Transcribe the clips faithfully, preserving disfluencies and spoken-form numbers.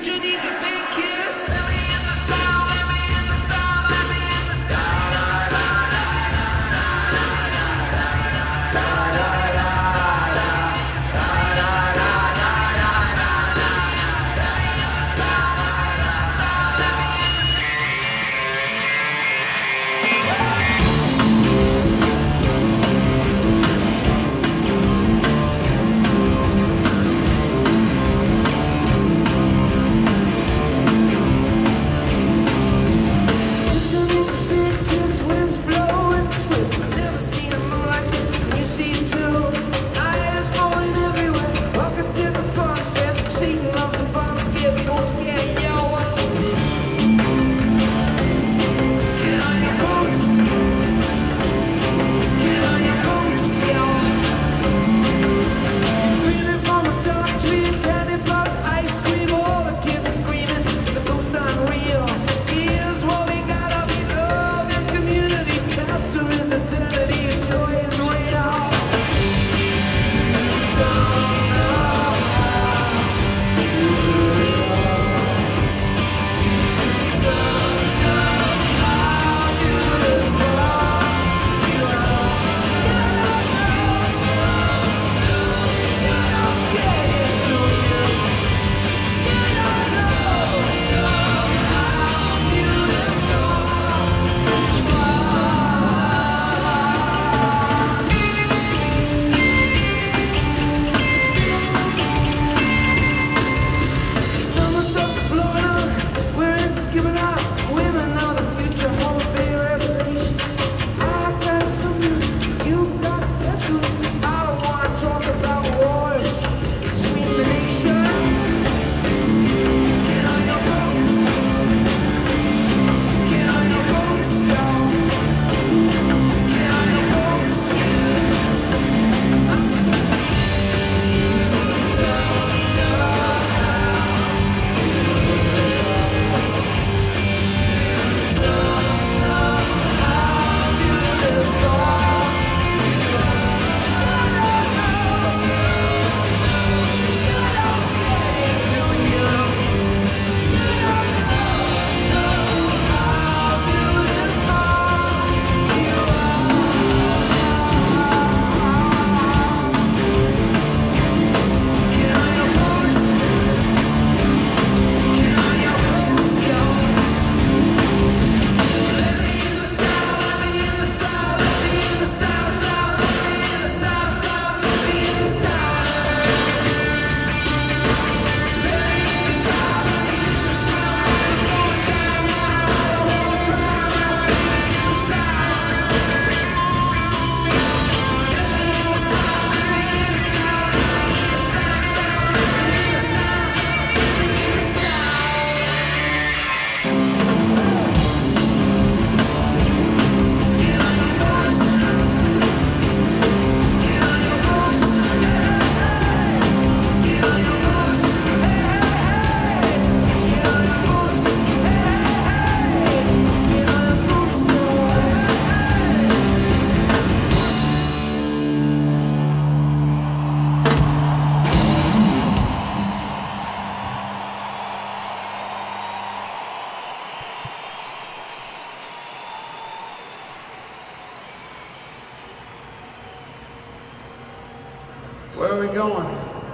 Where are we going?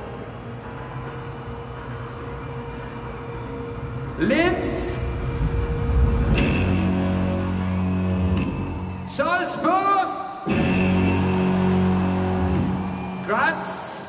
Linz? Salzburg? Graz?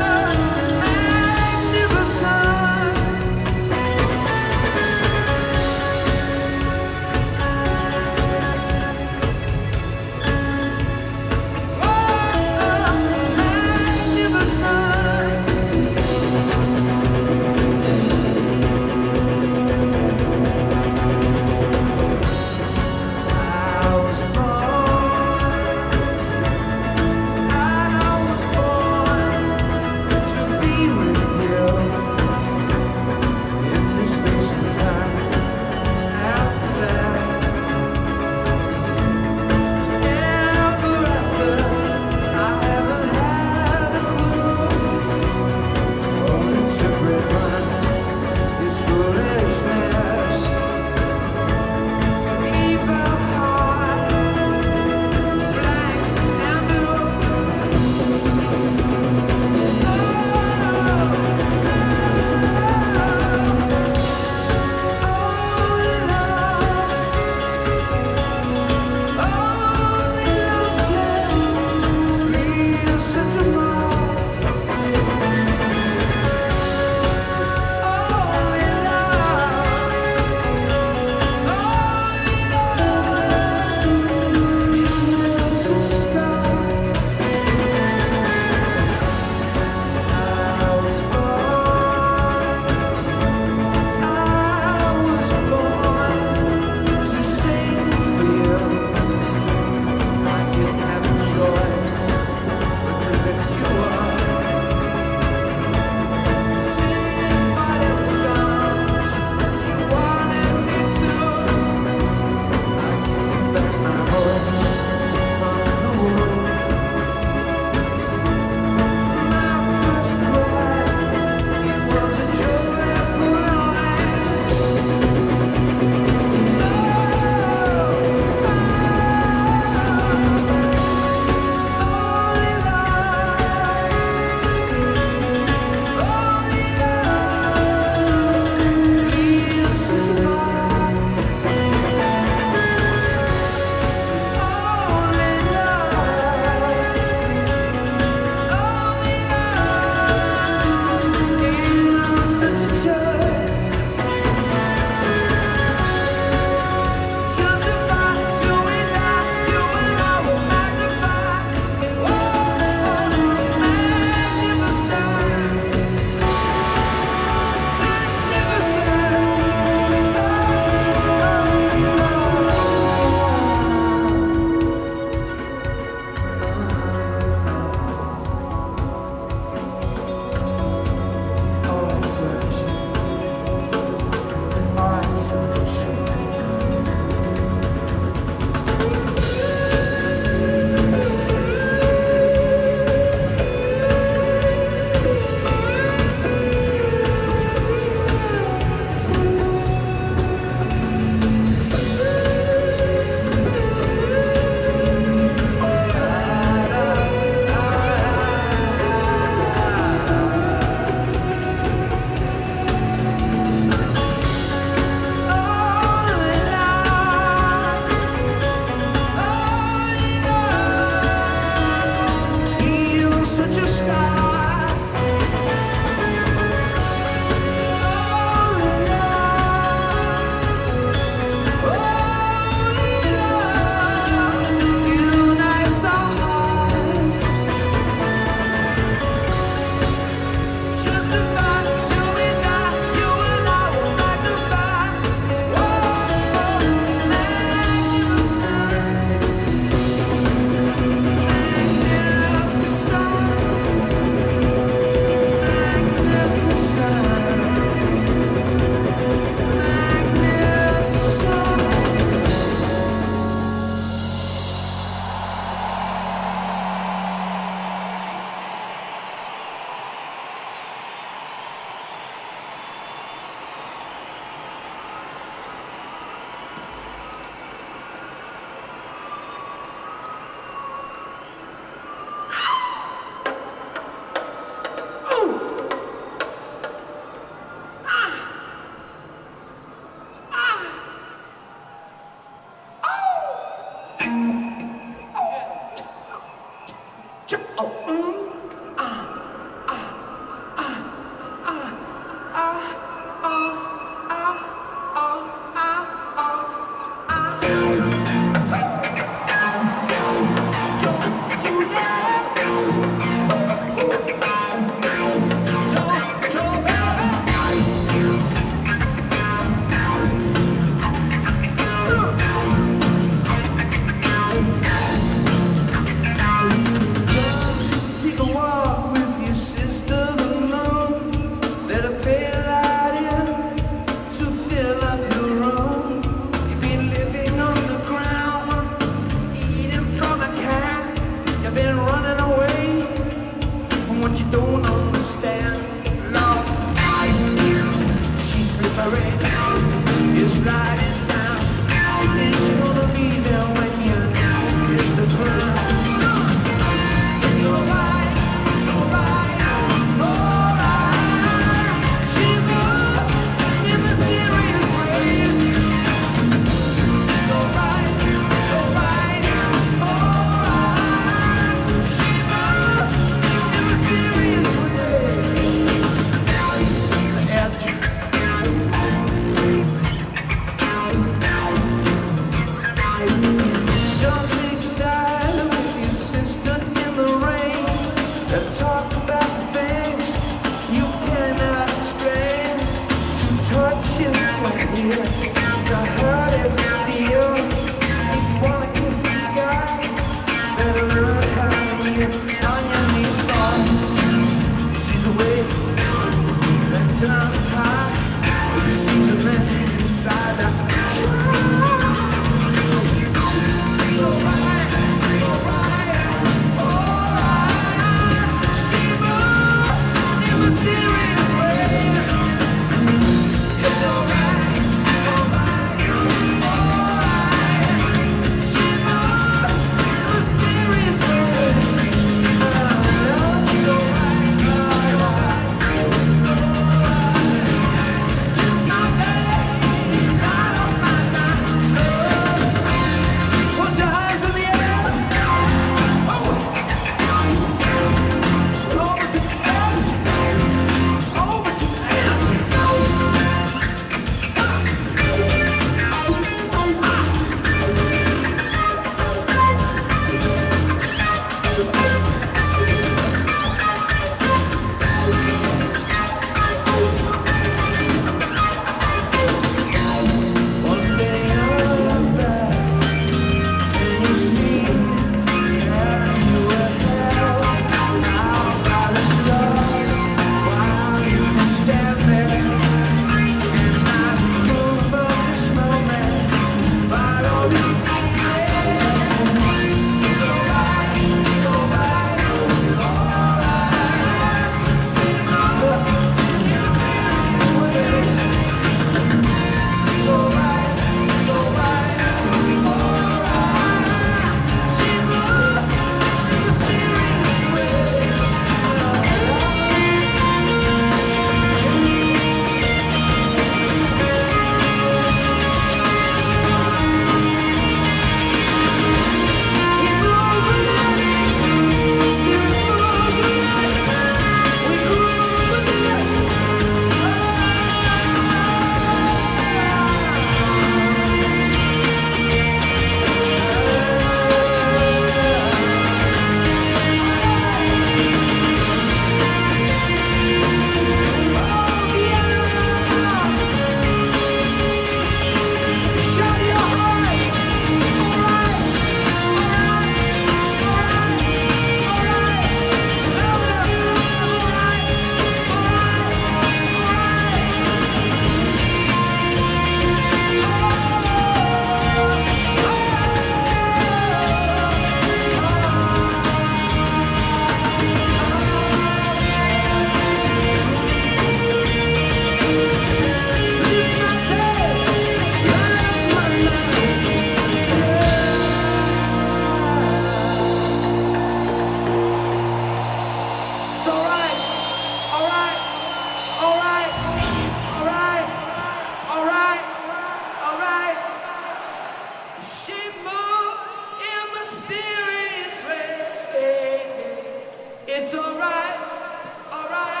It's alright, alright.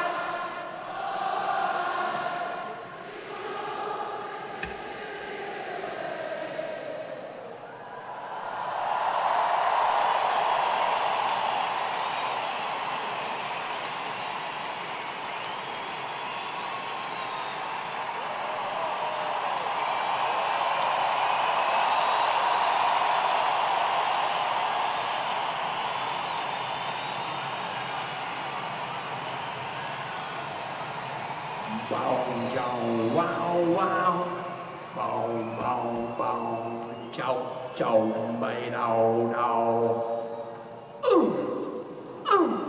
Bow, chow, wow, wow. Bow, bow, bow. Chow, chow, bay đầu, đầu. Ừ, ừ.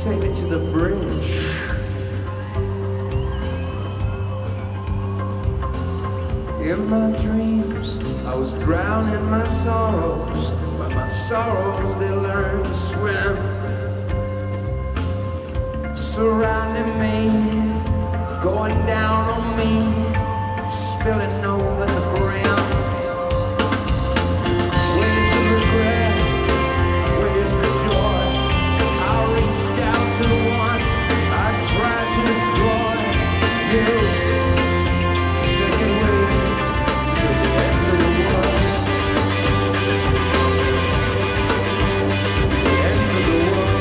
Take me to the bridge. In my dreams, I was drowning my sorrows, but my sorrows, they learned to swim. Surrounding me, going down on me, spilling over the brim. Where's the regret? Where's the joy? I reached out to the one I tried to destroy. You, second wave to the end of the world. The end of the world.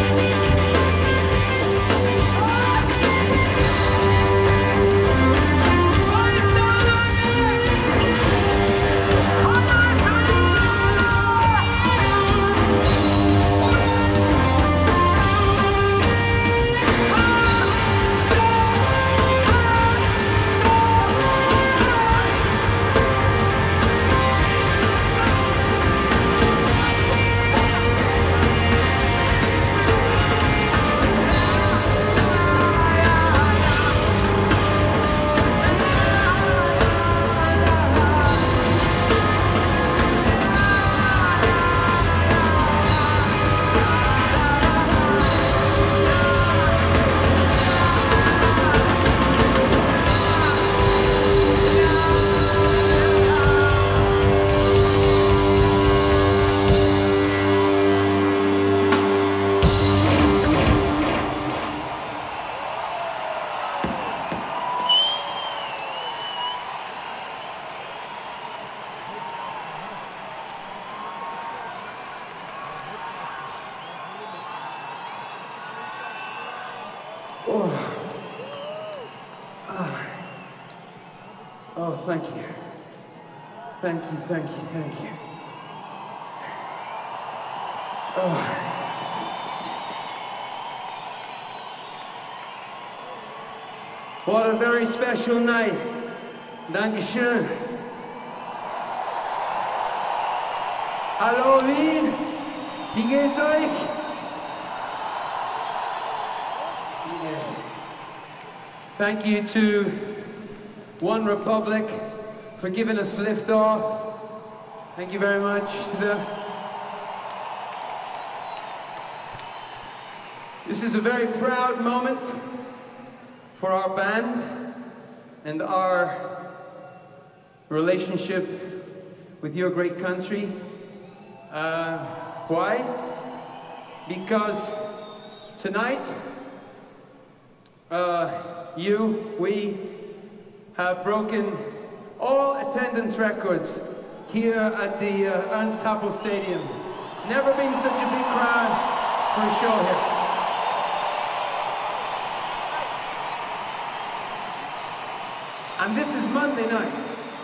Oh. Oh. Oh, thank you. Thank you, thank you, thank you. Oh. What a very special night. Dankeschön. Hallo Wien, wie geht's euch? Yes. Thank you to One Republic for giving us Liftoff. Thank you very much to them. This is a very proud moment for our band and our relationship with your great country. Uh, why? Because tonight, uh, you, we have broken all attendance records here at the uh, Ernst Happel Stadium. Never been such a big crowd for a show here. And this is Monday night.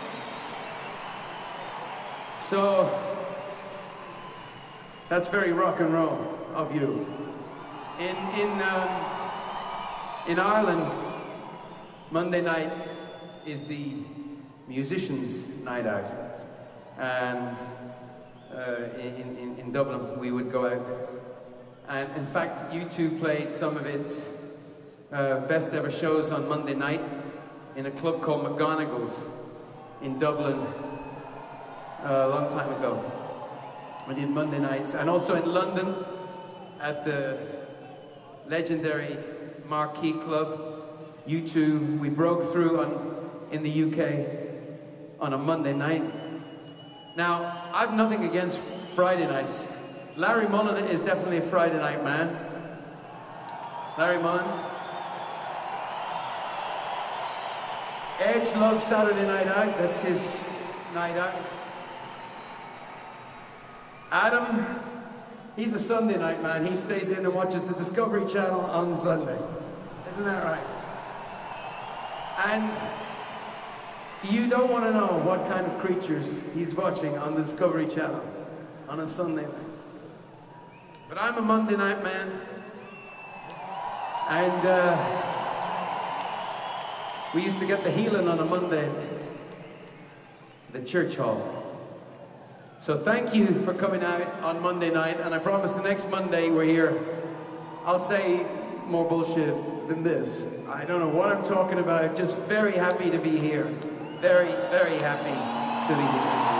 So, that's very rock and roll of you. In, in, um, in Ireland, Monday night is the musicians' night out. And uh, in, in, in Dublin, we would go out. And in fact, you two played some of its uh, best ever shows on Monday night in a club called McGonagall's in Dublin uh, a long time ago. I did Monday nights, and also in London at the legendary Marquee Club. You two, we broke through on, in the U K on a Monday night. Now, I've nothing against Friday nights. Larry Mullen is definitely a Friday night man. Larry Mullen. Edge loves Saturday night out, that's his night out. Adam, he's a Sunday night man. He stays in and watches the Discovery Channel on Sunday. Isn't that right? And you don't want to know what kind of creatures he's watching on the Discovery Channel on a Sunday night. But I'm a Monday night man. And uh, we used to get the healing on a Monday at the church hall. So thank you for coming out on Monday night, and I promise the next Monday we're here. I'll say more bullshit than this. I don't know what I'm talking about. I'm just very happy to be here. Very, very happy to be here.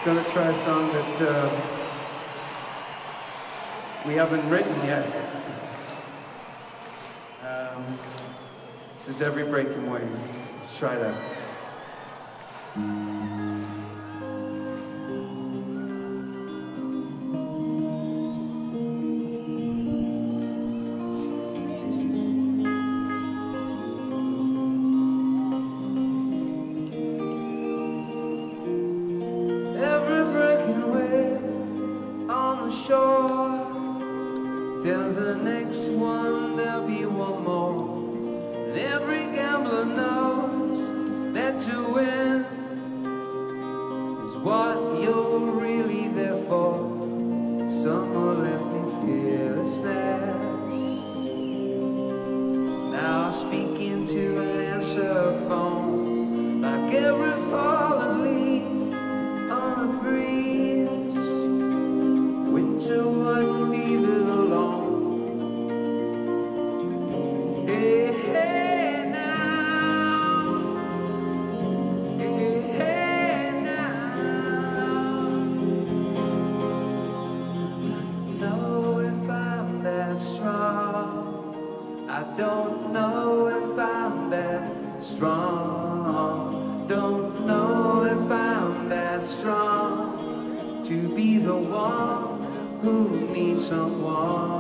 Gonna try a song that uh, we haven't written yet. um, this is Every Breaking Wave. Let's try that. Tells the next one there'll be one more. And every gambler knows that to win is what you're really there for. Someone left me fearlessness. Now I speak into an answer phone, like every fallen leaf on the breeze. Winter wouldn't leave it alone. Hey, hey, now. Hey, hey, now. I don't know if I'm that strong. I don't know if I'm that strong. Don't know if I'm that strong to be the one who needs someone.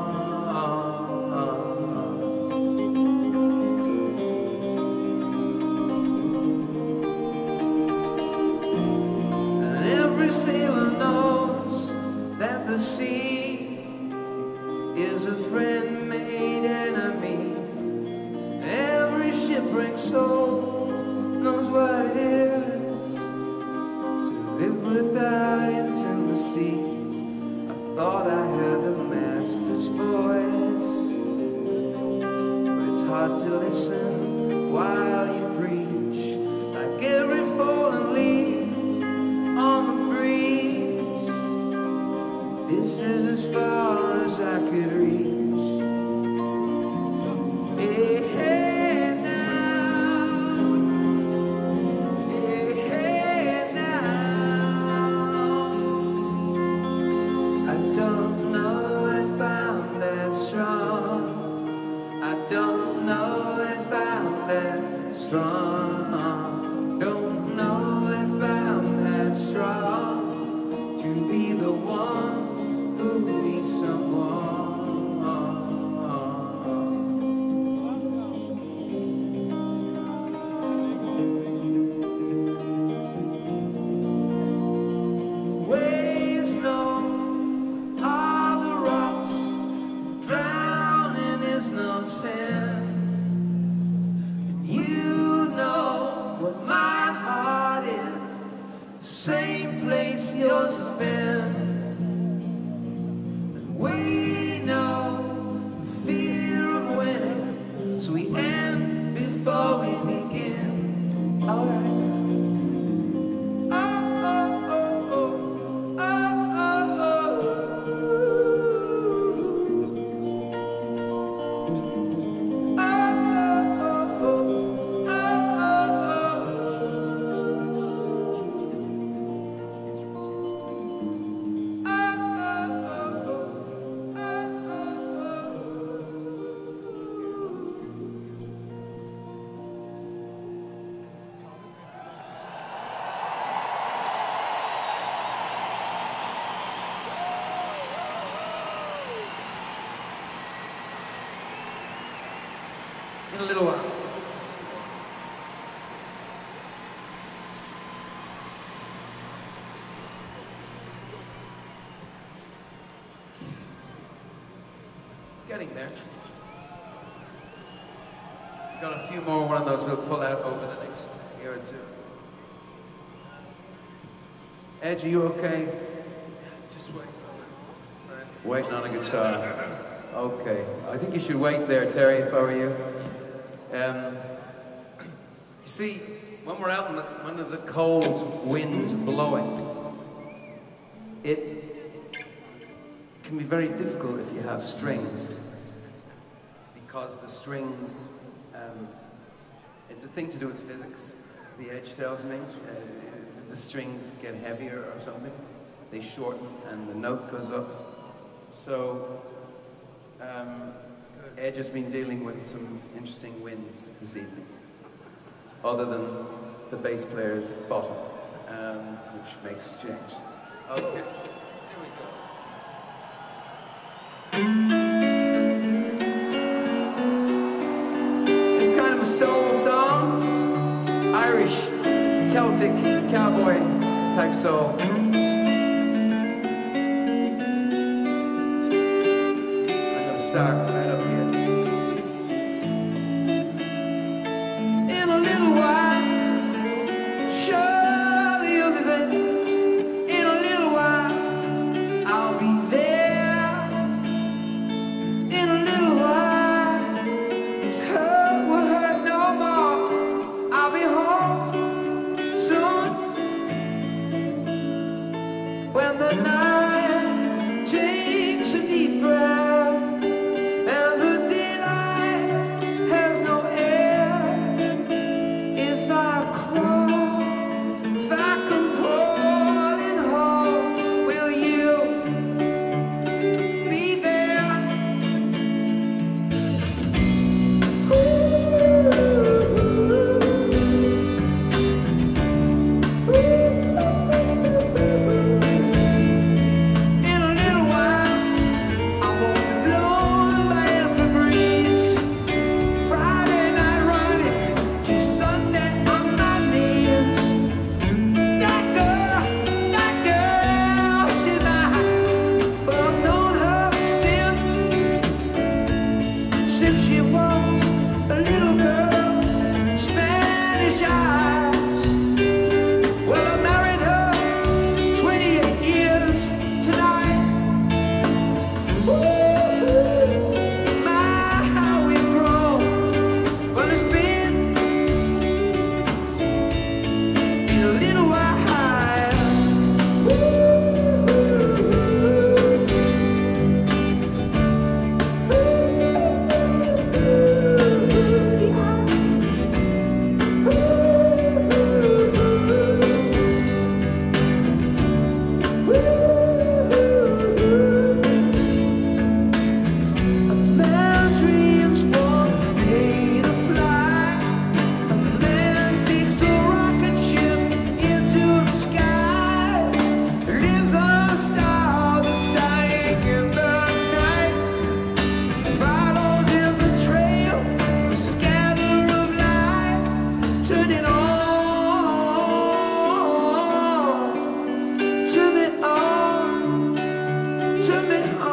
And every sailor knows that the sea is a friend made enemy. Every shipwrecked soul knows what it is to live without intimacy. Thought I heard the master's voice, but it's hard to listen while you preach, like every fallen leaf on the breeze. This is as far as I could reach. Hey, hey, now. Hey, hey, now. I don't know if I'm that strong. I don't know if I'm that strong. Don't know if I'm that strong to be the one who needs someone. Waves know all the rocks, drowning is no sin. And you know what my heart is, the same place yours has been. And we know the fear of winning, so we end before we begin. All right. In a little while. It's getting there. We've got a few more one of those we'll pull out over the next year or two. Edge, are you okay? Just wait. Waiting on a guitar. Okay. I think you should wait there, Terry, if I were you. Um, you see, when we're out in the, when there's a cold wind blowing, it can be very difficult if you have strings, because the strings, um, it's a thing to do with physics, the Edge tells me. Uh, the strings get heavier or something. They shorten and the note goes up. So um, Edge has been dealing with some interesting winds this evening, other than the bass player's bottom, um, which makes a change. Okay, here we go. It's kind of a soul song, Irish, Celtic, cowboy type soul. I'm gonna start right up here. In a little while, surely you'll be there. In a little while, I'll be there. In a little while, this hurt will hurt no more. I'll be home soon. When the night takes a deep breath and the daylight has no air, if I crawl, if I come crawling home, will you be there? In a little while, I won't be blown by every breeze. Friday night running to Sunday on my knees. That girl, that girl, she's mine. But I've known her since, since she was a little girl, Spanish eyes. Well, I married her twenty-eight years tonight. My, how we've grown. Well, it's been in a little while. A man dreams one day to fly. A man takes a rocket ship into the skies. Lives on a star that's dying in the night. Follows in the trail, the scatter of light. Turn it on, turn it on, turn it on.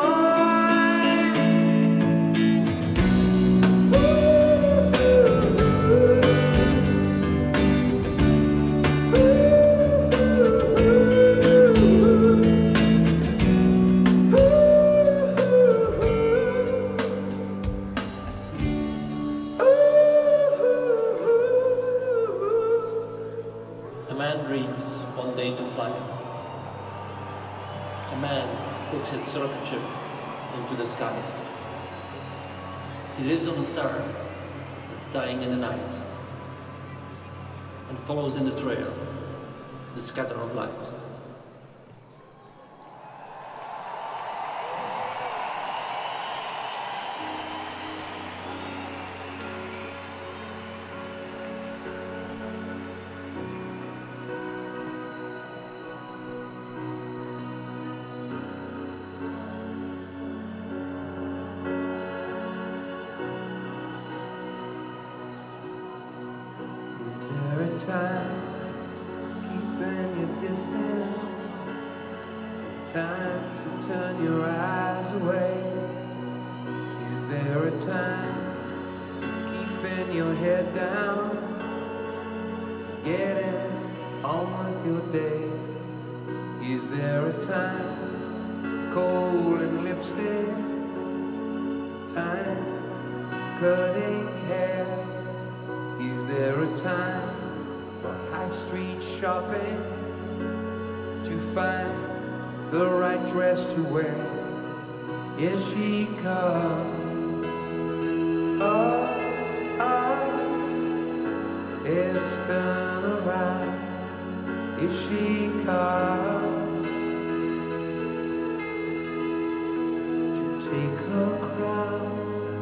A man dreams one day to fly. A man takes a rocket ship into the skies. He lives on a star that's dying in the night and follows in the trail, the scatter of light. Is there a time keeping your distance? A time to turn your eyes away? Is there a time keeping your head down? Getting on with your day? Is there a time cold and lipstick? Time cutting hair? Is there a time for high street shopping to find the right dress to wear? Here she comes. Oh, oh, it's turn around. If she comes to take her crown,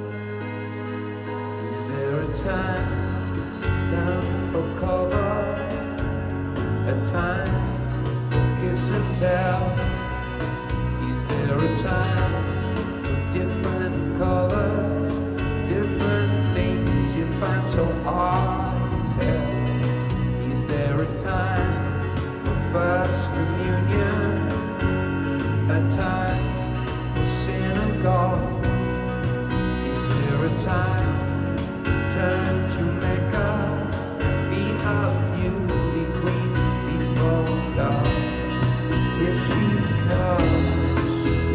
is there a time down for cover, a time for kiss and tell? Is there a time for different colors, different names you find so hard to tell? Is there a time First communion, a time for synagogue? Is there a time turn to Mecca, be a beauty queen before God? If she comes,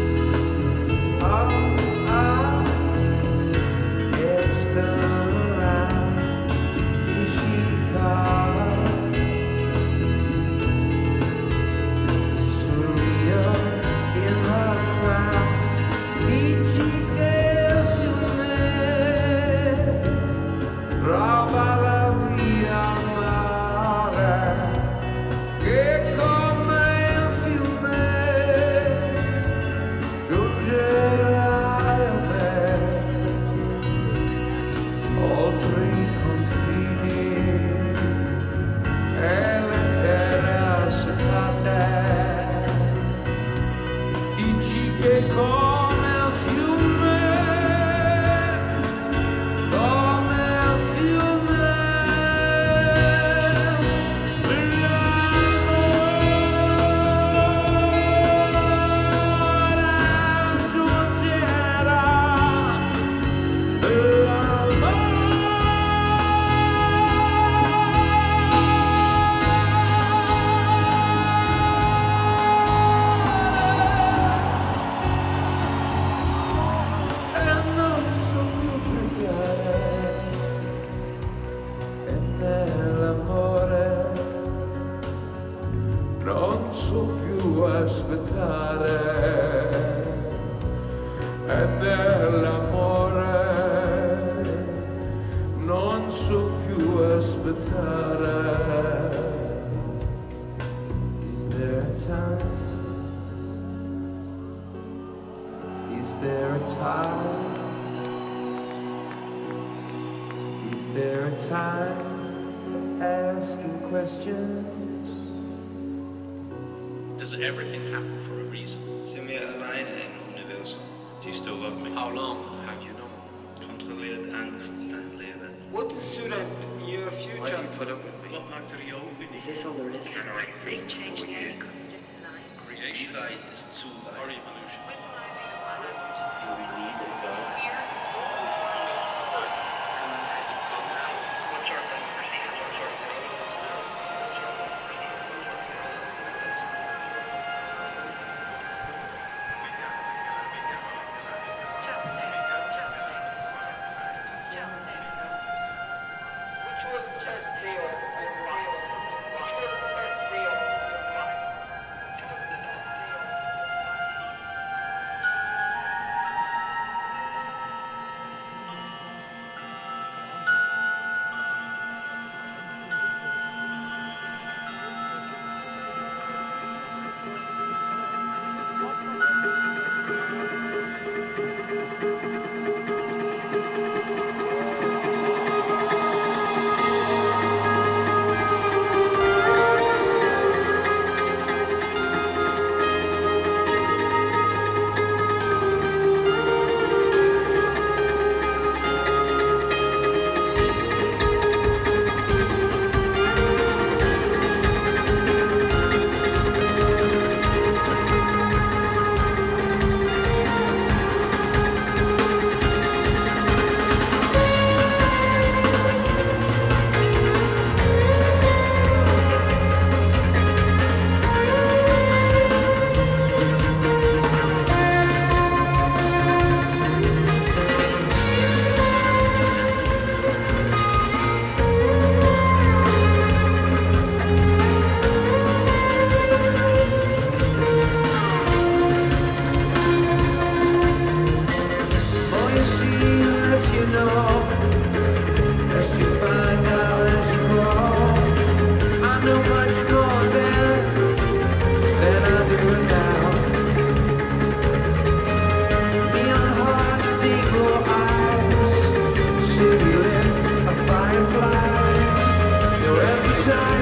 oh, oh, let's turn around. If she comes, Does everything happen for a reason? Se meer allein in universum. Do you still love me? How long? How do you know? Controleert angst en leven. What is Surat, your future? Why do you put up with me? Wat maakt er jou uniek? Is this all there is? They've changed any constant life. Creation is too light. Or evolution. Do we need a God?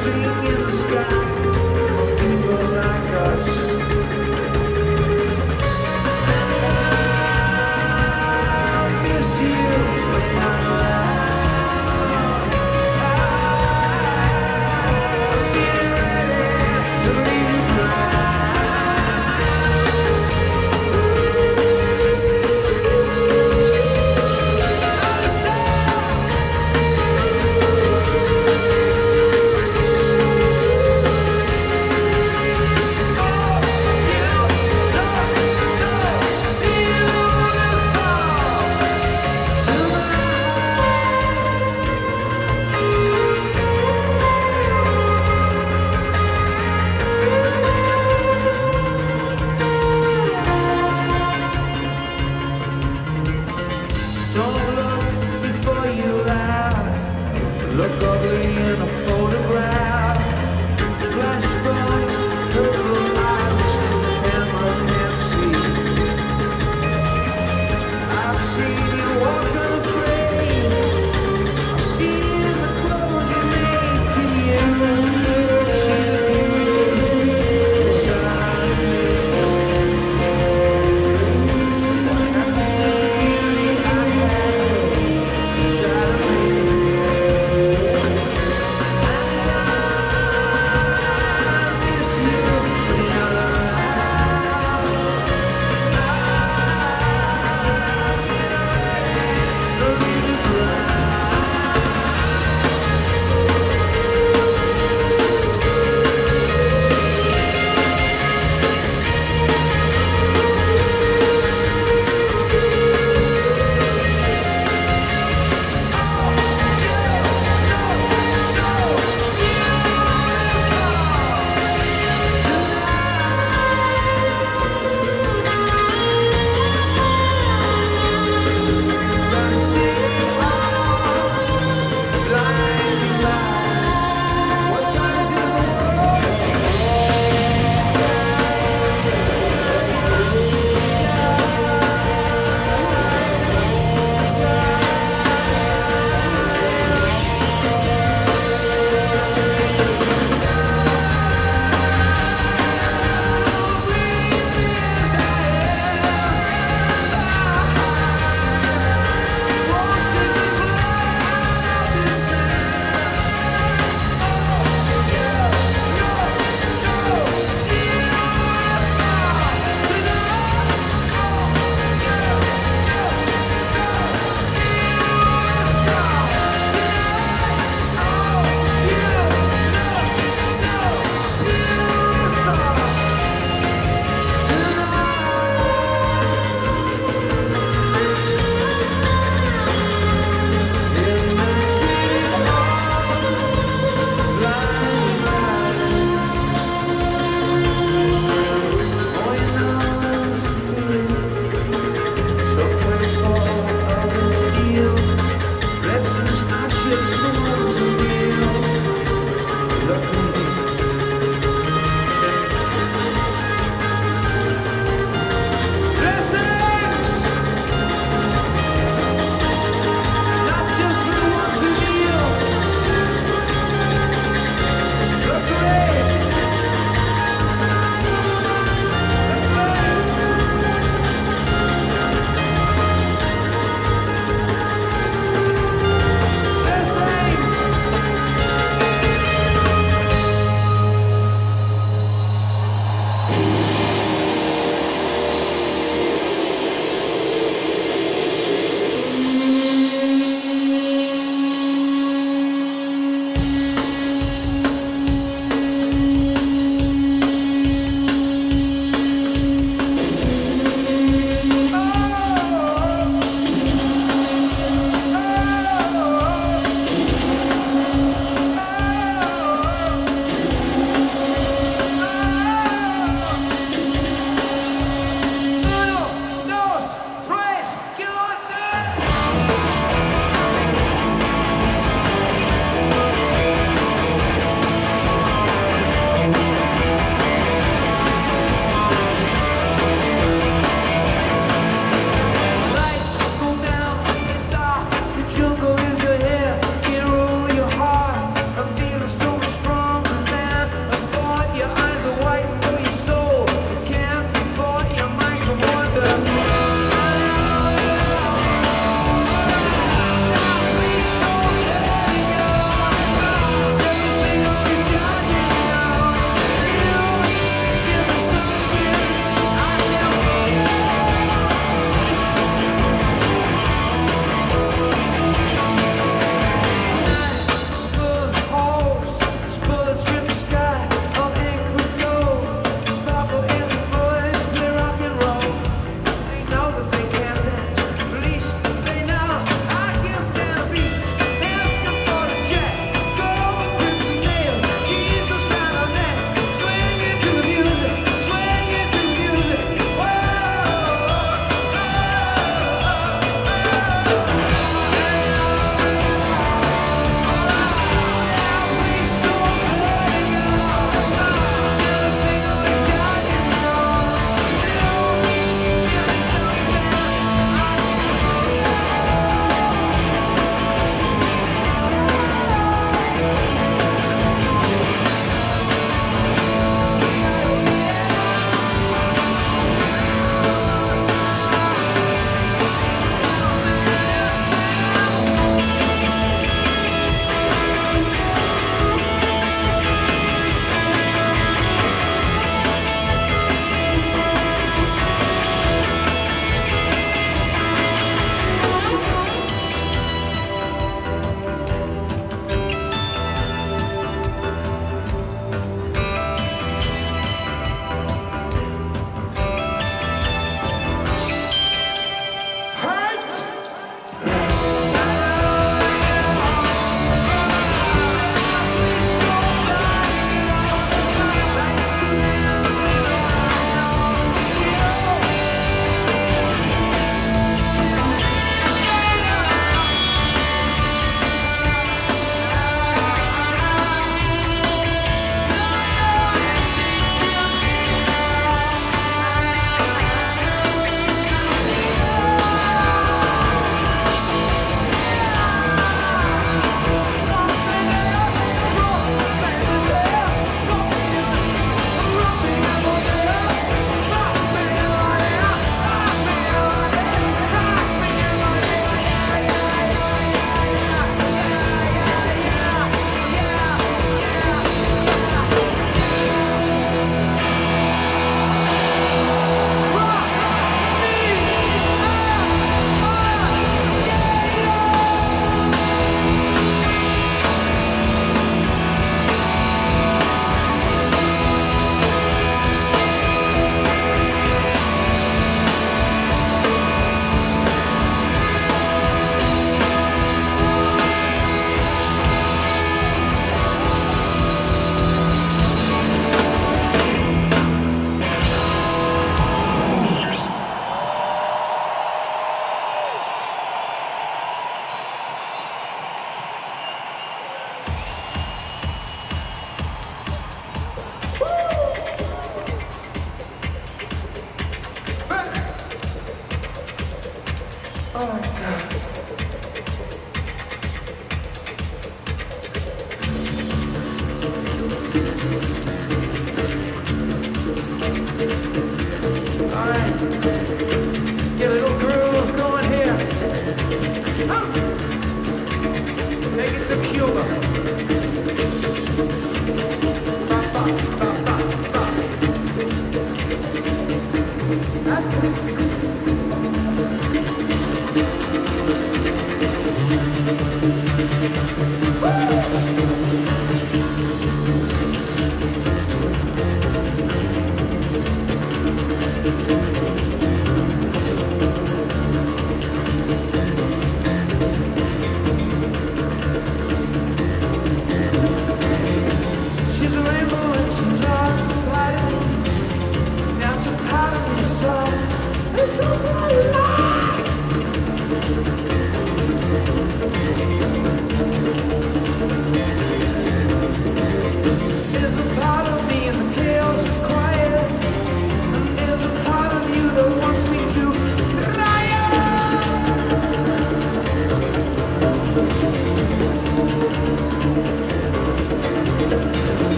I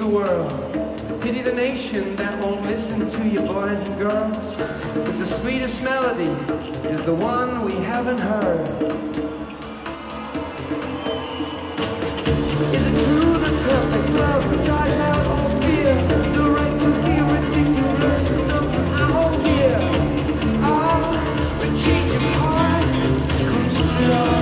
the world. Pity the nation that won't listen to you boys and girls. 'Cause the sweetest melody is the one we haven't heard. Is it true that perfect love drives out all fear? The right to be ridiculous is something I hold dear. Ah, but cheat your heart comes slow.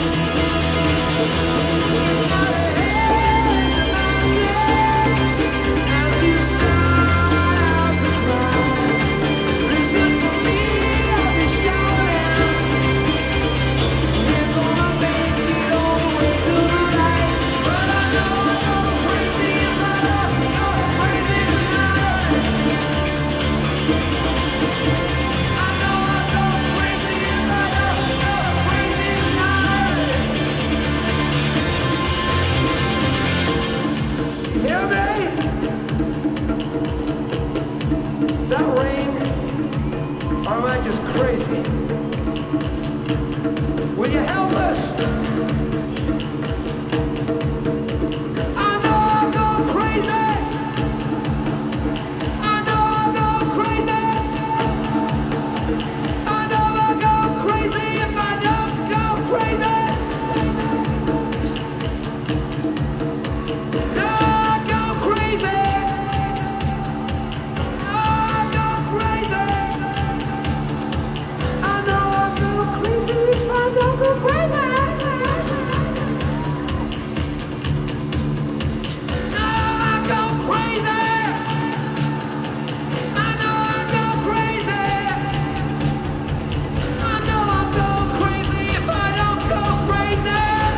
It's not a hill, it's a mountain. As you start out to climb, listen for me, I'll be shouting. We're gonna make it all the way to the light. But I know I'm going crazy if I don't go crazy tonight. I know I'm going crazy if I don't go crazy tonight. Hear me? Is that rain? Or am I just crazy? Will you help us? I know I'm going crazy. I know I'm going crazy. I know I'm going crazy if I don't go crazy. No, I go crazy. No, I go crazy. I know I'm going crazy if I don't go crazy. No, I go crazy. I know I'm going crazy. I know I'm going crazy if I don't go crazy.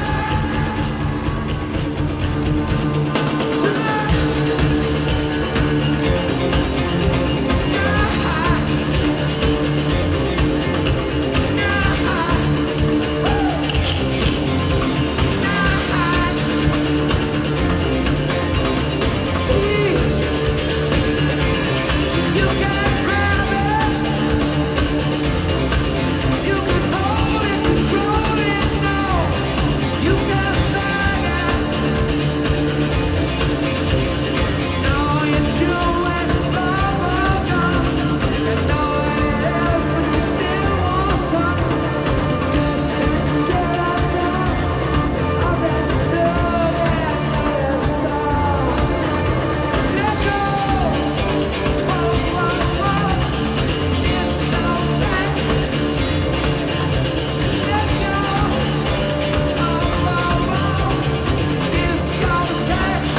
You can grab it. You can hold it, control it, no. You can bag it. No, you're chewing bubble gum. And no one else, but you still want some. Just to get up now. I've been looking at the stars. Let go. Whoa, whoa, whoa. It's no time. Let go. Oh, whoa, whoa. Discotheque.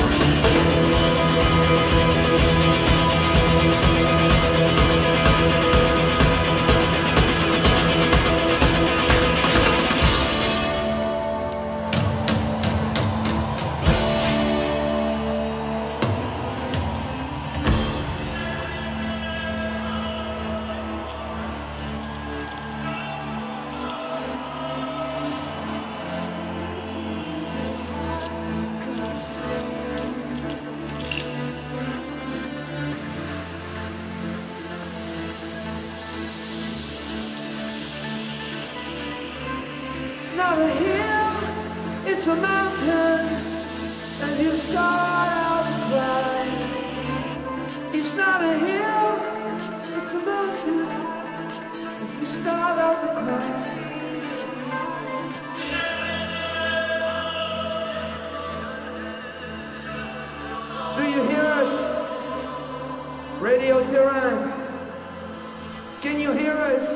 It's not a hill, it's a mountain, and you start out to climb. It's not a hill, it's a mountain, as you start out to climb. Do you hear us? Radio Tehran. Can you hear us?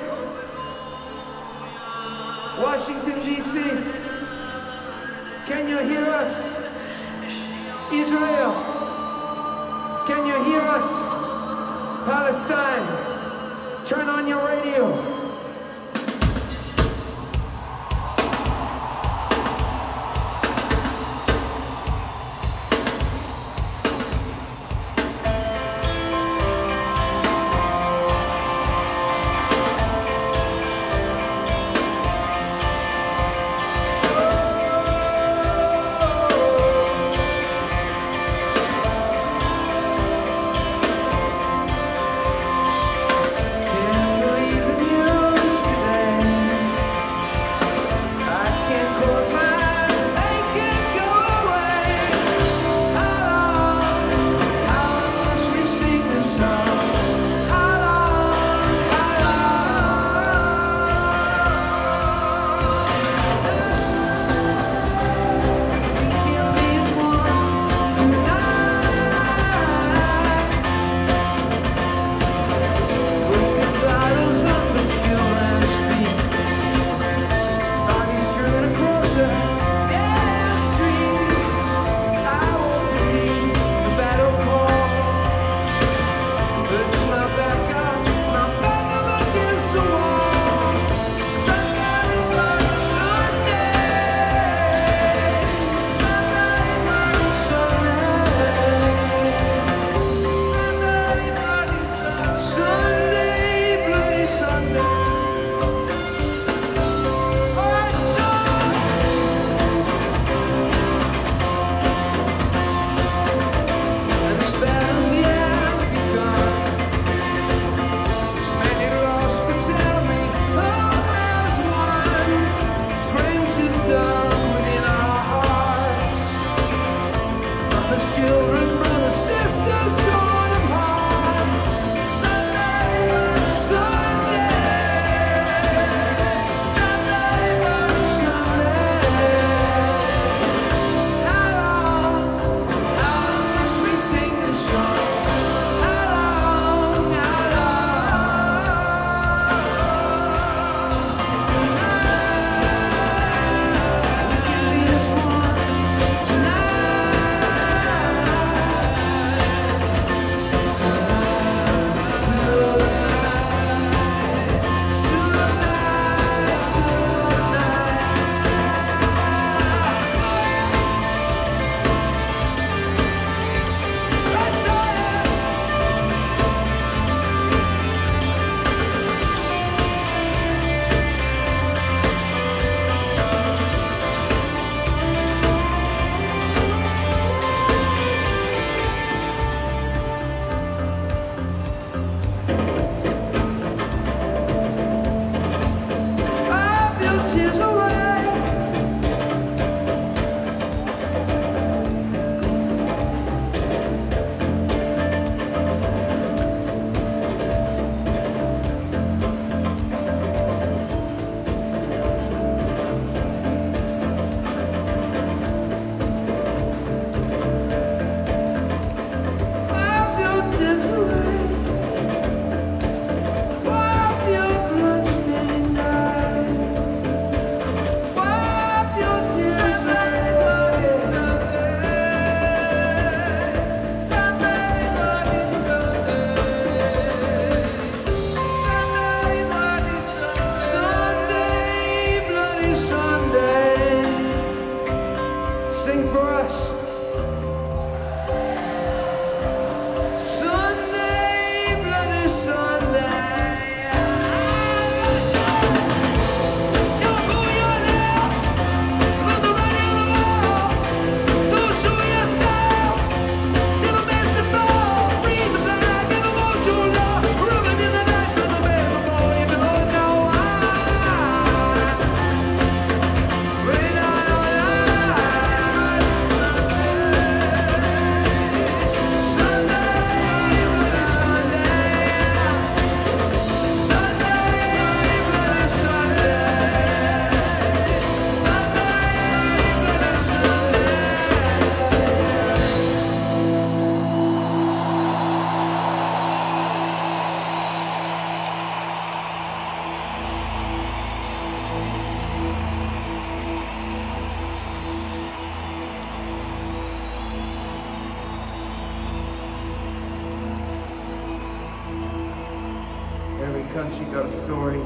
Washington, D C, can you hear us? Israel, can you hear us? Palestine, turn on your radio. Can't believe in you. country got a story.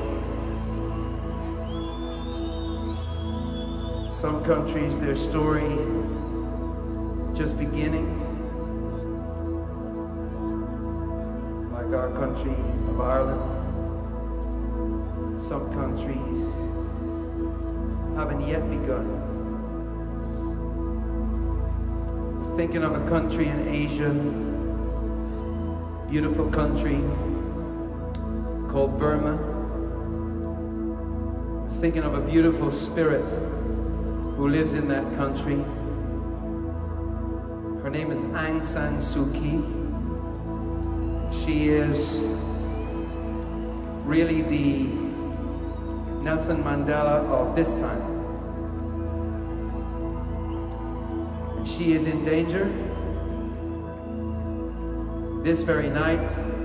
Some countries, their story just beginning. Like our country of Ireland. Some countries haven't yet begun. We're thinking of a country in Asia, beautiful country called Burma. We're thinking of a beautiful spirit who lives in that country. Her name is Aung San Suu Kyi. She is really the Nelson Mandela of this time. And she is in danger this very night.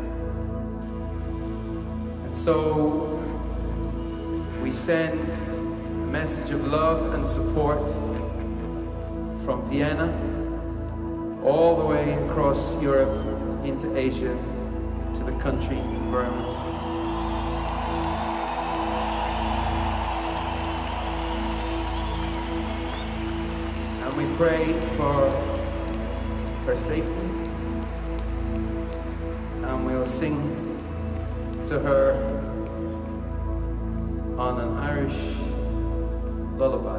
And so we send a message of love and support from Vienna all the way across Europe into Asia to the country of Burma. And we pray for her safety, and we'll sing to her on an Irish lullaby.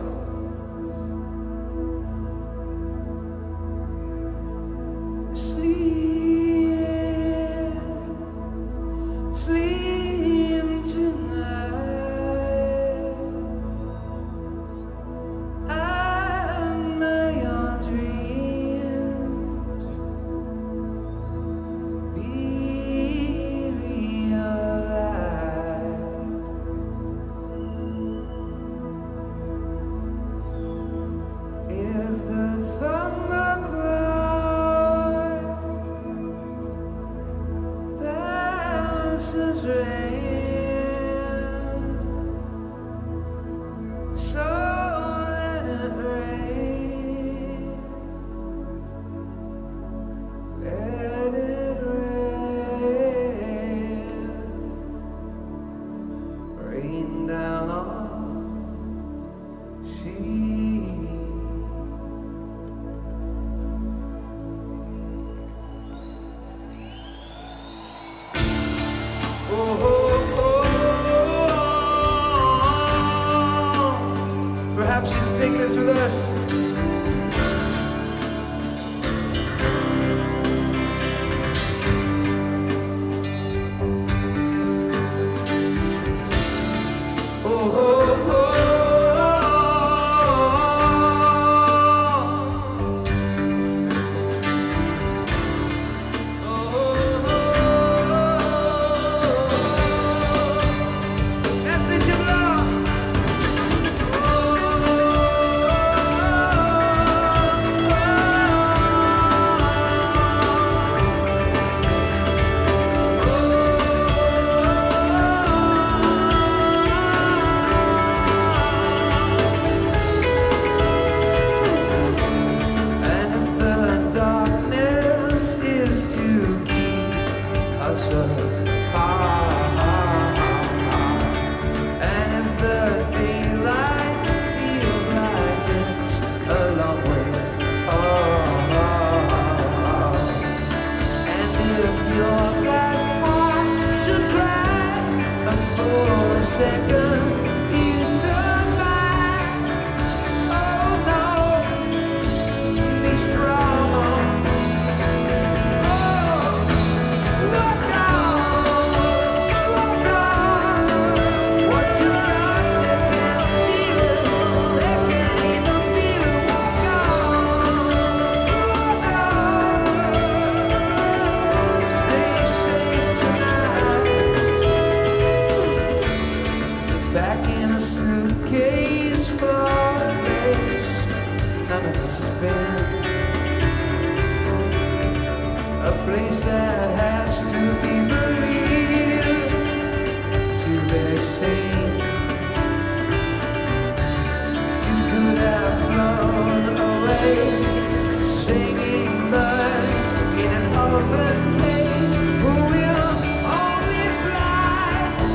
Perhaps you'd sing this with us. Singing bird in an open cage, we'll only fly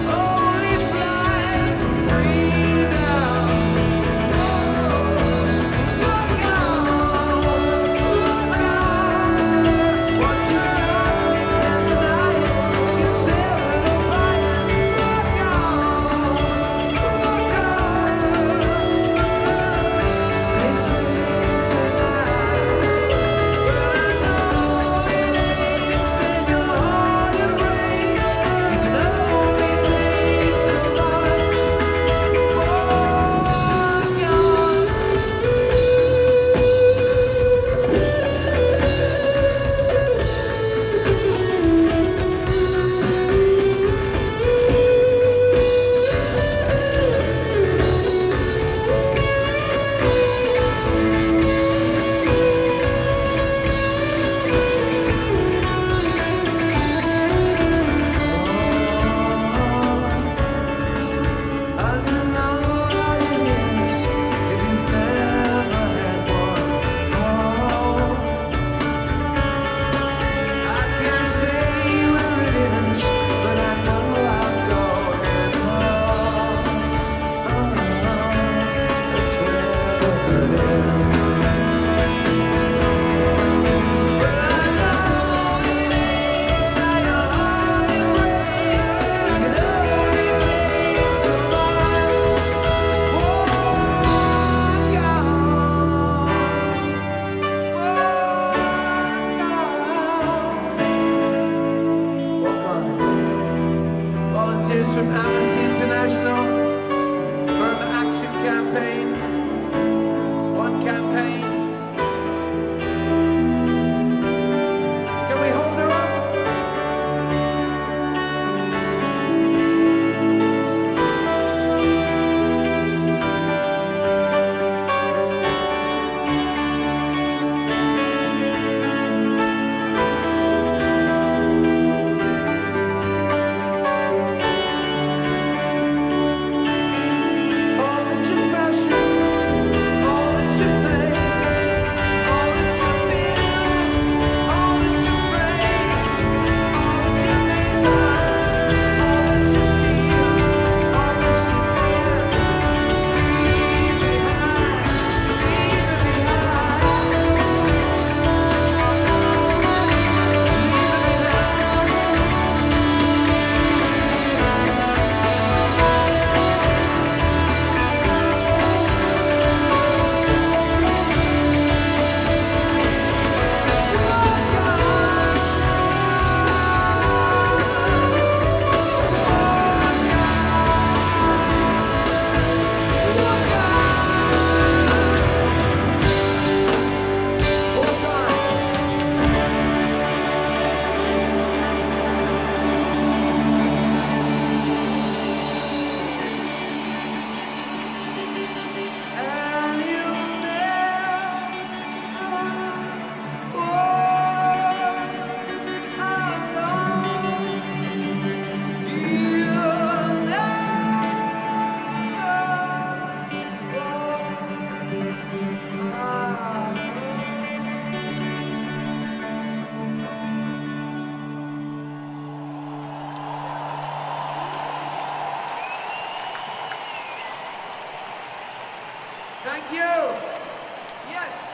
Thank you. Yes.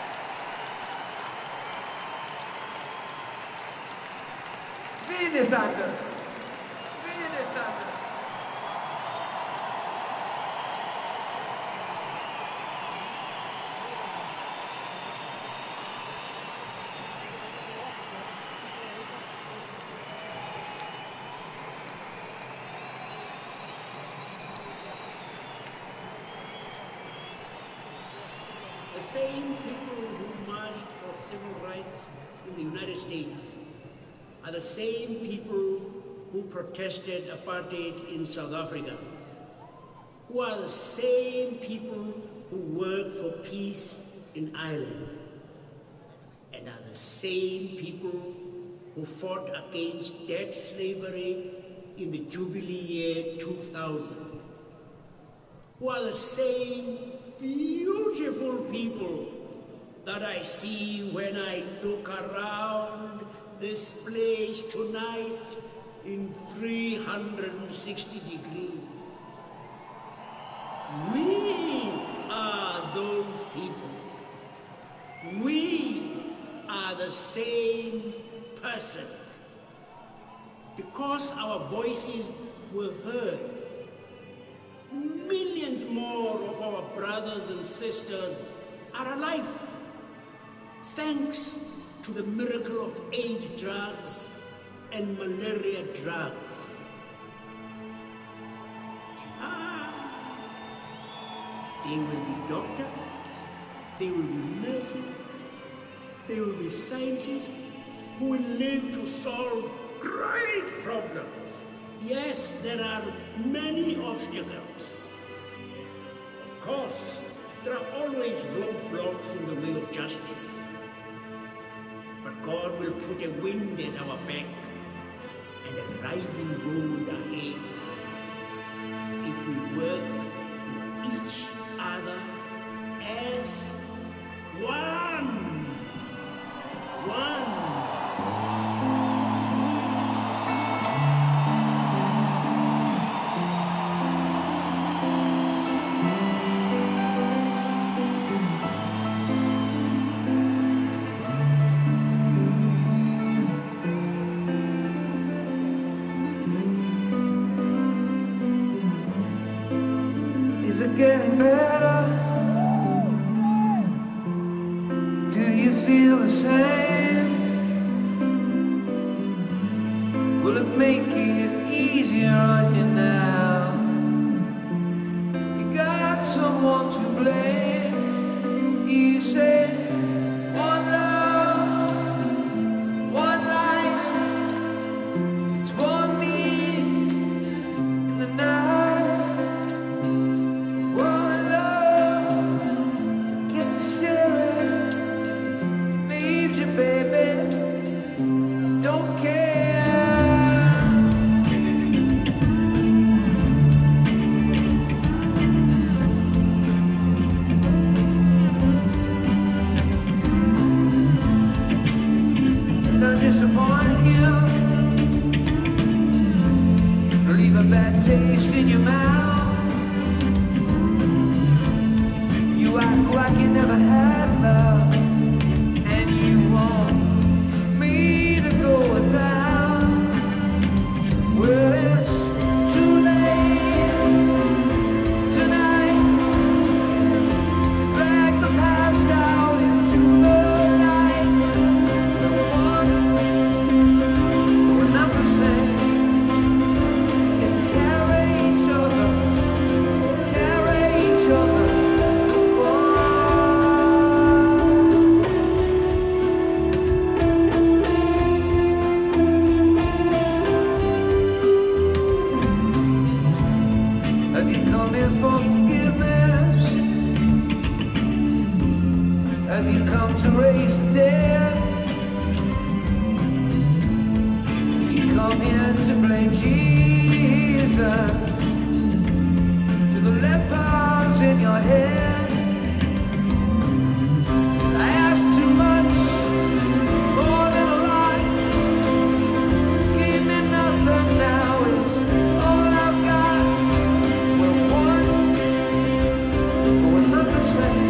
Bine, Sanders. Bine, Sanders. The same people who marched for civil rights in the United States are the same people who protested apartheid in South Africa, who are the same people who work for peace in Ireland, and are the same people who fought against debt slavery in the Jubilee year two thousand, who are the same beautiful people that I see when I look around this place tonight in three hundred sixty degrees. We are those people. We are the same person. Because our voices were heard, millions more of our brothers and sisters are alive, thanks to the miracle of AIDS drugs and malaria drugs. Ah. They will be doctors, they will be nurses, they will be scientists who will live to solve great problems. Yes, there are many obstacles. Of course, there are always roadblocks in the way of justice. But God will put a wind at our back and a rising road ahead if we work with each other as one. One. Is it getting better? Do you feel the same? Will it make it easier on you now? You got someone to blame. You say one love, one life, it's one me in the night. Disappoint you, leave a bad taste in your mouth. You act like you never had love, and you want me to go without. Well, it's too late tonight to drag the past out into the Have you come here for forgiveness? Have you come to raise the dead? You come here to blame Jesus, to the lepers in your head. I asked too much, more than a lot. Give me nothing now, it's all I've got. We're one, but we're not the same.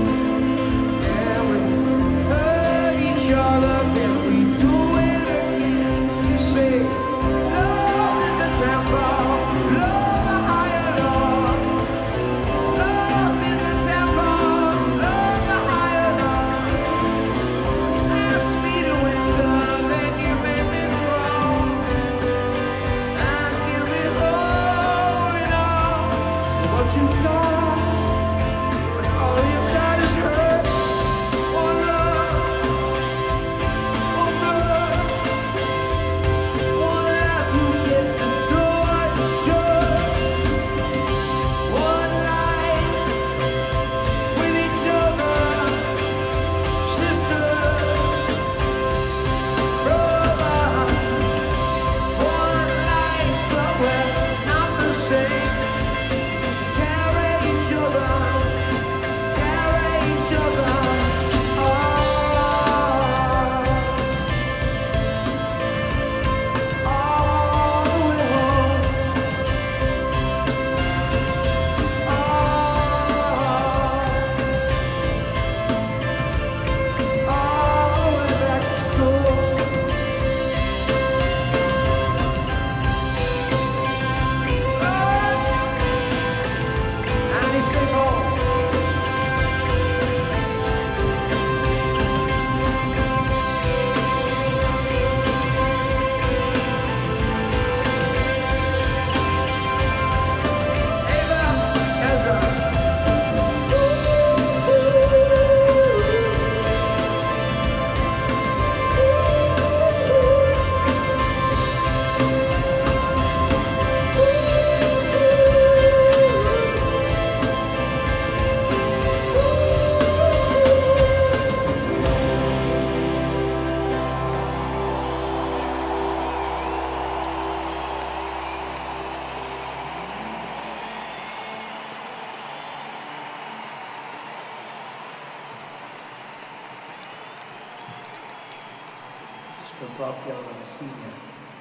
for Bob Geldof Senior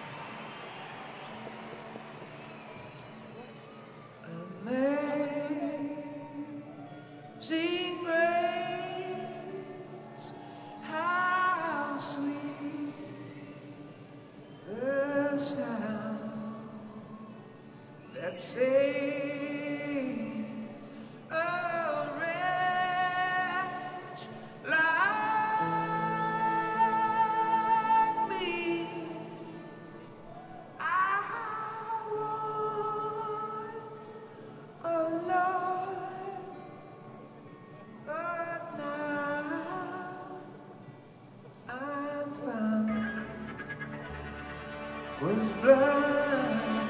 Amazing grace, how sweet the sound that saved a wretch like me. I was alone, but now I'm found. Was blind,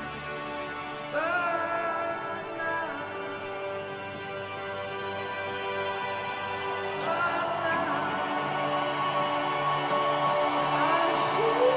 but now, but now I see.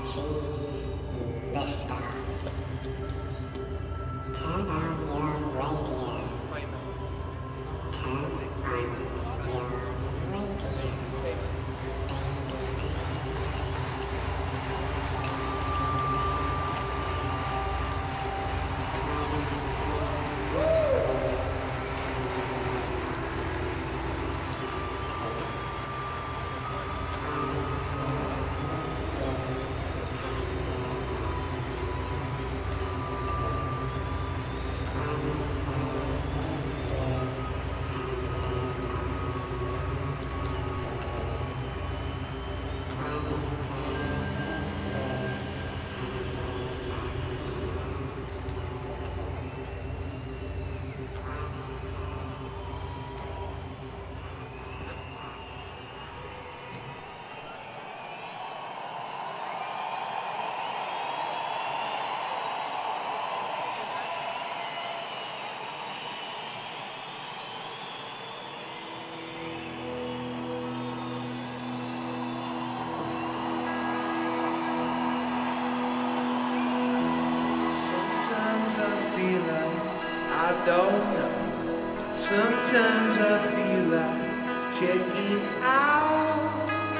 I don't know. Sometimes I feel like checking out.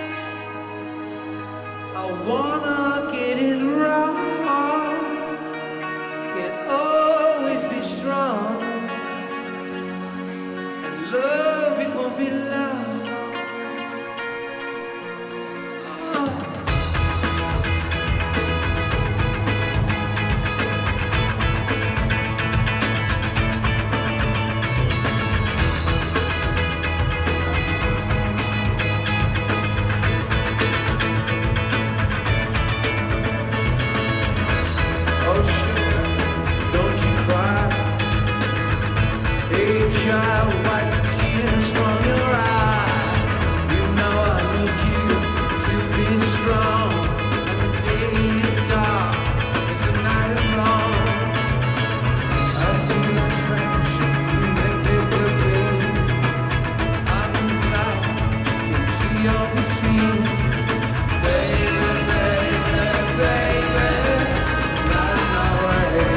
I wanna get it wrong. Can't always be strong. And love, it won't be long. Child, wipe the tears from your eyes. You know I need you to be strong. And the day is dark as the night is long. I feel attraction, you make me feel pain. I'm blind, can see all the scenes. Baby, baby, baby, not in my way.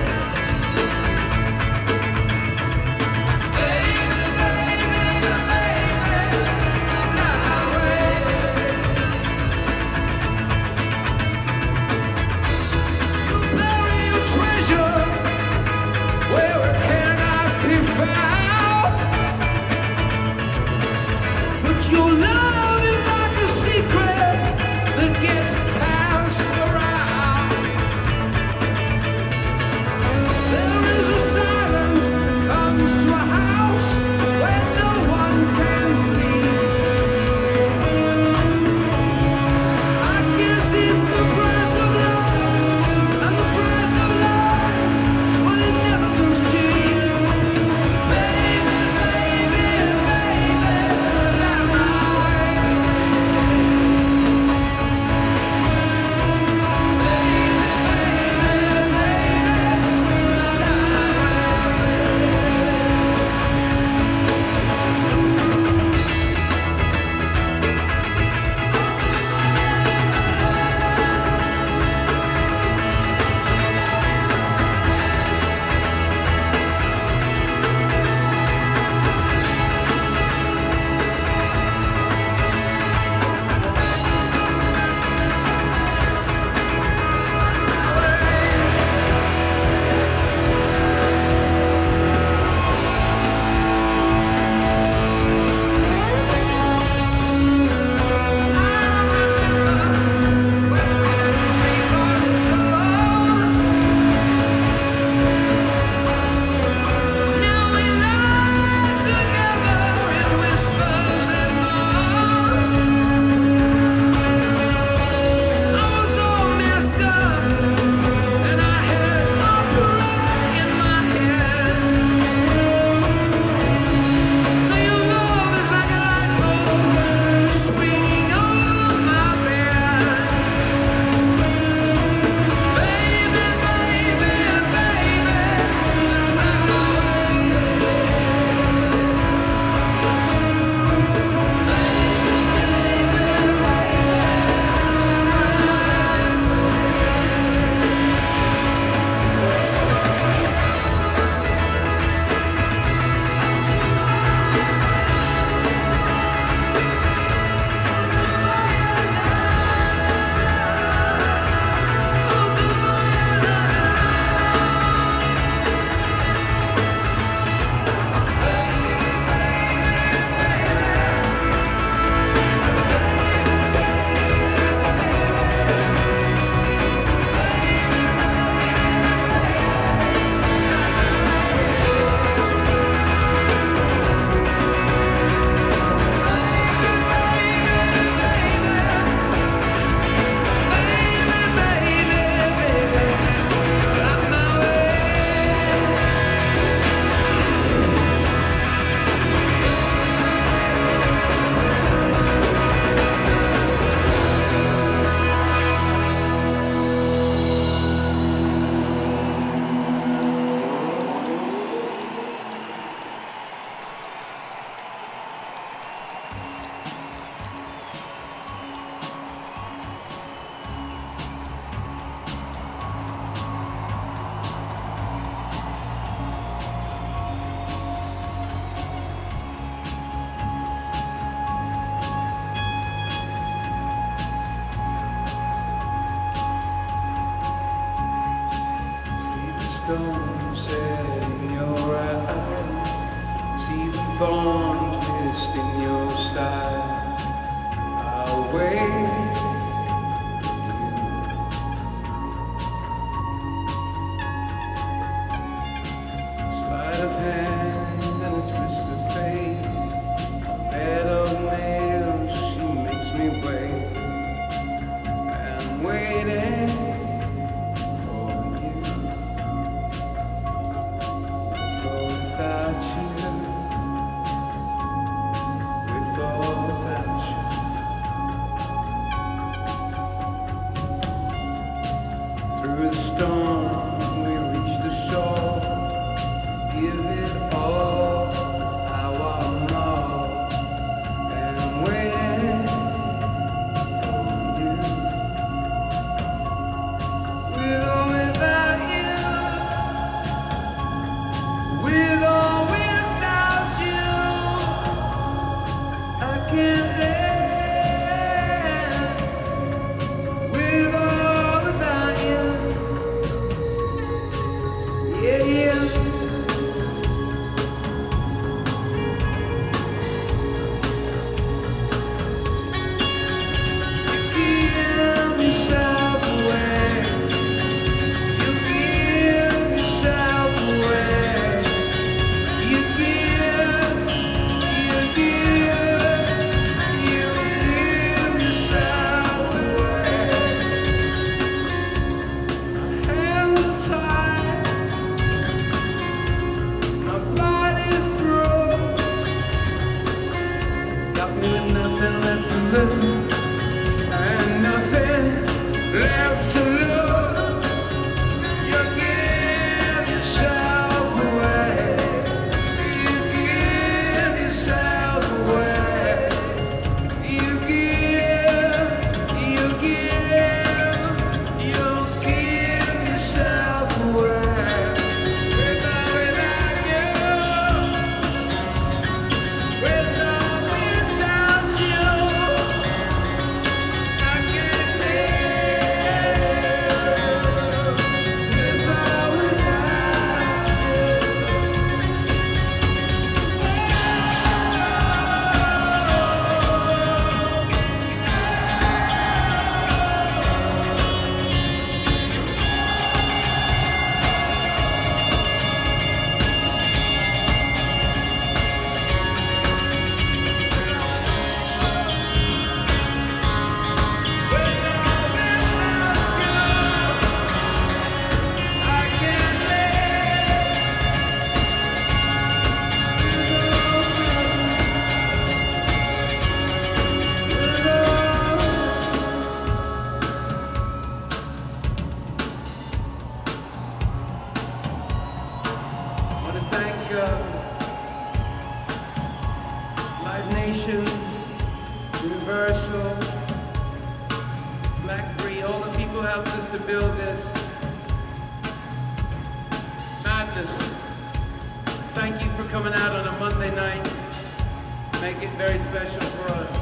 Your love is like a secret that gets passed around. There is a silence that comes to a house where no one can sleep. I guess it's the price of love, and the price of love, but it never comes cheap. Baby, baby, baby, light my way. stone set in your eyes, see the thorn twist in your side. I'll wait for you. Sleight of hand and a twist of fate, a bed of nails, she makes me wait. I'm waiting. Through the storm, we reach the shore. Give it all, I want more. And I'm waiting for you. With or without you, with or without you, I can't live. With or without you. Yeah, yeah. You give yourself away. You give yourself away. You give, you give, you give yourself away. My hands are tied. My body's broke, got me with nothing left to lose, and nothing left to lose. You give yourself away. You give yourself away. You give, you give, you give yourself away. With or without you, with or without you, I can't live. With or without I want to thank uh, Live Nation, Universal, Blackberry, all the people who helped us to build this madness. Thank you for coming out on a Monday night. Make it very special for us.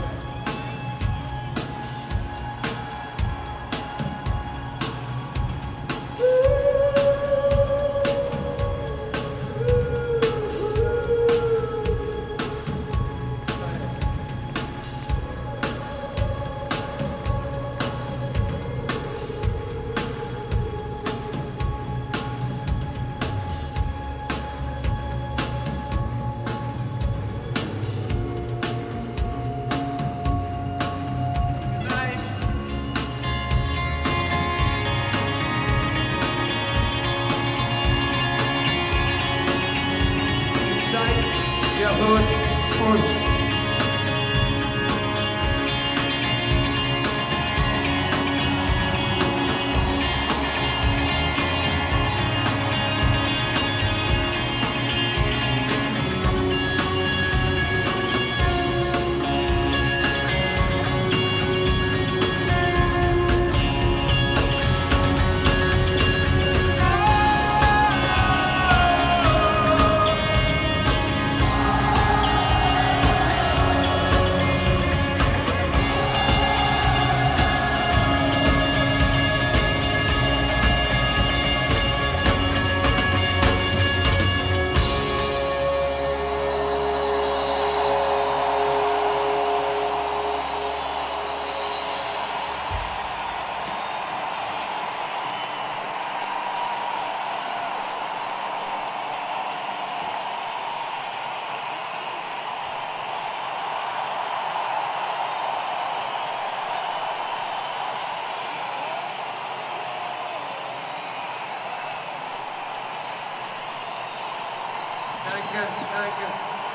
you, thank you.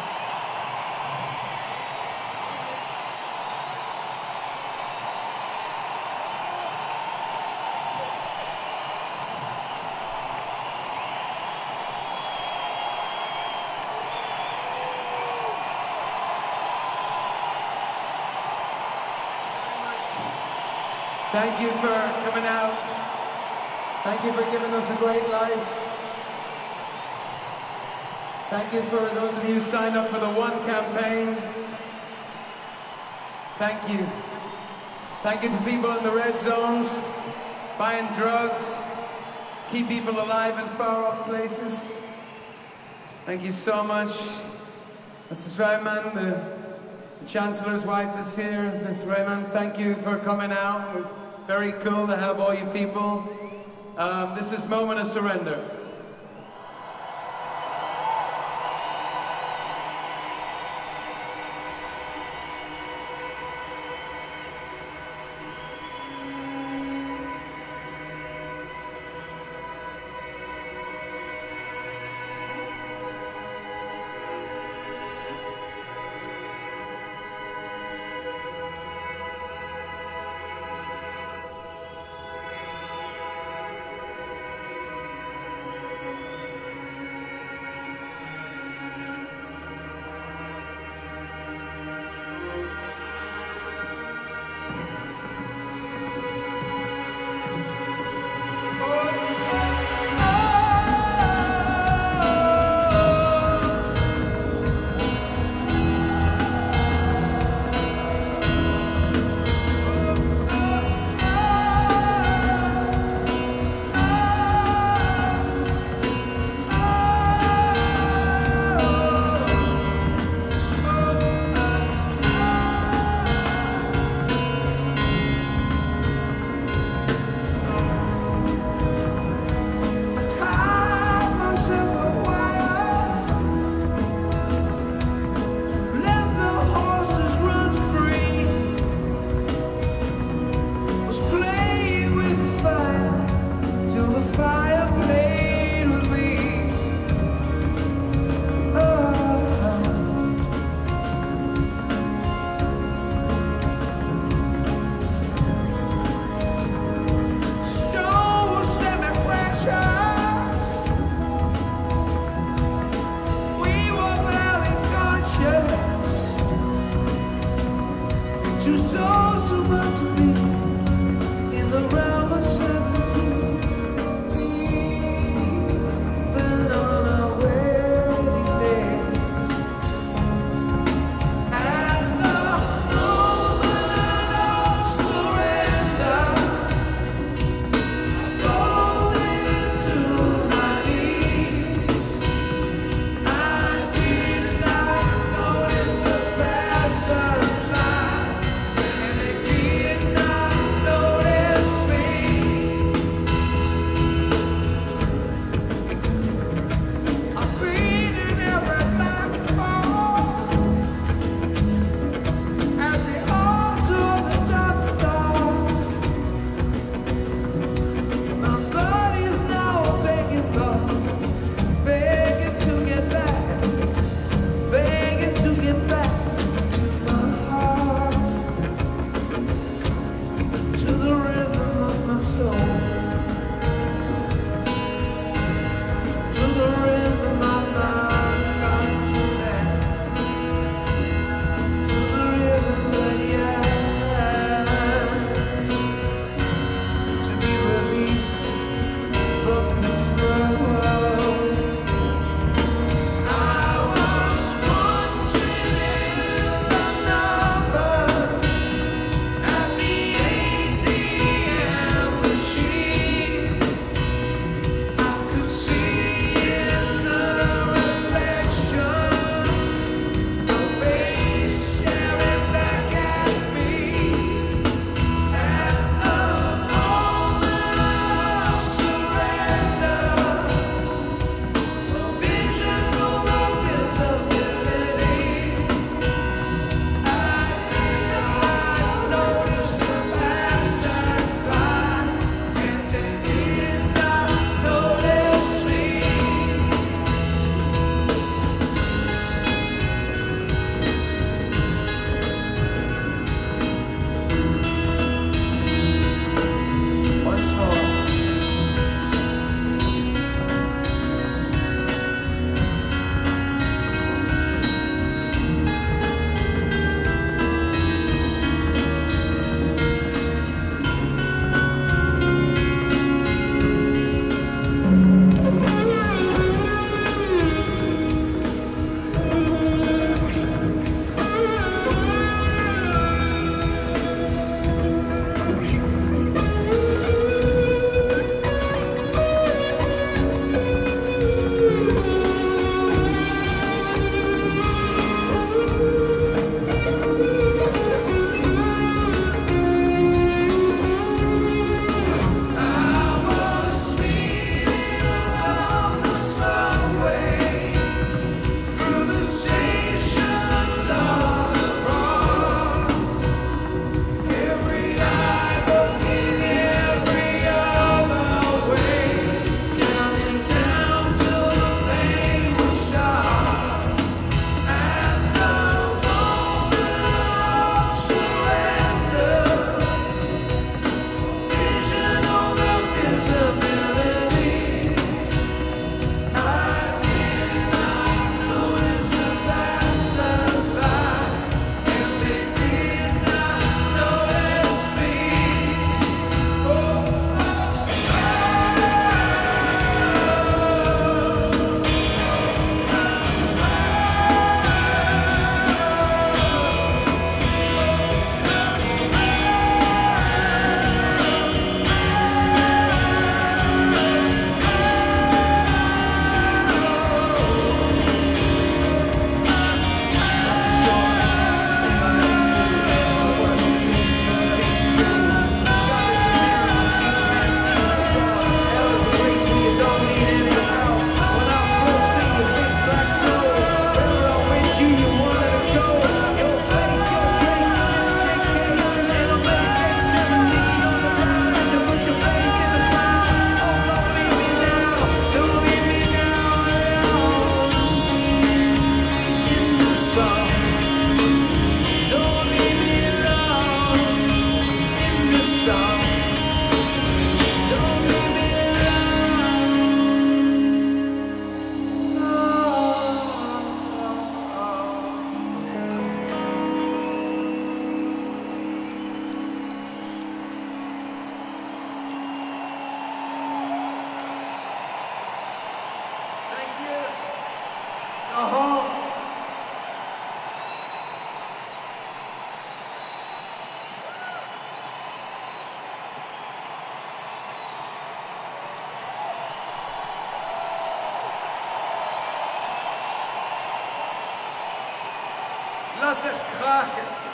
Thank you for coming out. Thank you for giving us a great life. Thank you for those of you who signed up for the One campaign. Thank you. Thank you to people in the red zones, buying drugs, keep people alive in far off places. Thank you so much. Missus Reimann, the, the Chancellor's wife is here. Miz Reimann, thank you for coming out. Very cool to have all you people. Um, this is Moment of Surrender. Notice me. eens kraken.